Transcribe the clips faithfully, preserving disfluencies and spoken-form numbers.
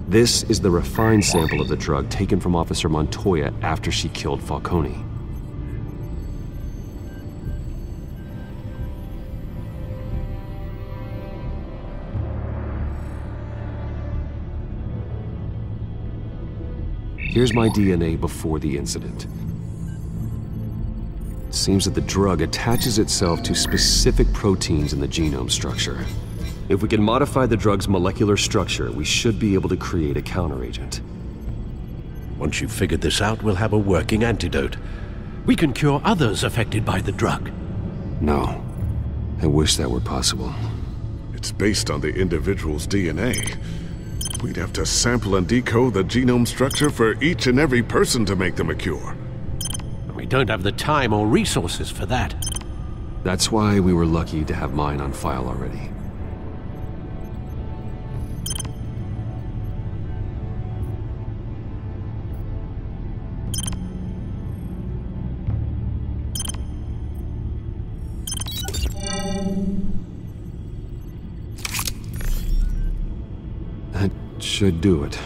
This is the refined sample of the drug taken from Officer Montoya after she killed Falcone. Here's my D N A before the incident. It seems that the drug attaches itself to specific proteins in the genome structure. If we can modify the drug's molecular structure, we should be able to create a counteragent. Once you've figured this out, we'll have a working antidote. We can cure others affected by the drug. No. I wish that were possible. It's based on the individual's D N A. We'd have to sample and decode the genome structure for each and every person to make them a cure. We don't have the time or resources for that. That's why we were lucky to have mine on file already. That should do it.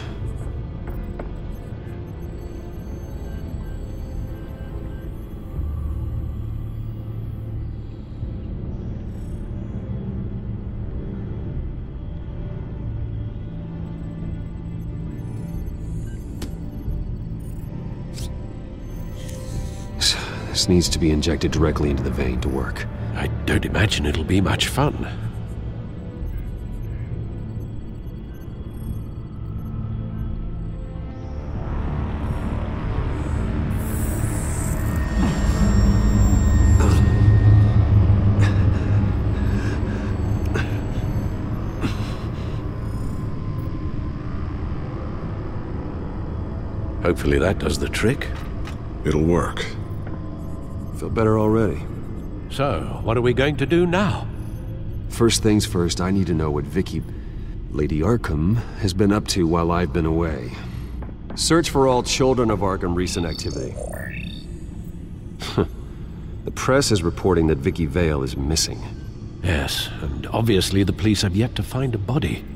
This needs to be injected directly into the vein to work. I don't imagine it'll be much fun. Hopefully that does the trick. It'll work. Feel better already. So, what are we going to do now? First things first, I need to know what Vicky, Lady Arkham, has been up to while I've been away. Search for all children of Arkham recent activity. The press is reporting that Vicky Vale is missing. Yes, and obviously the police have yet to find a body.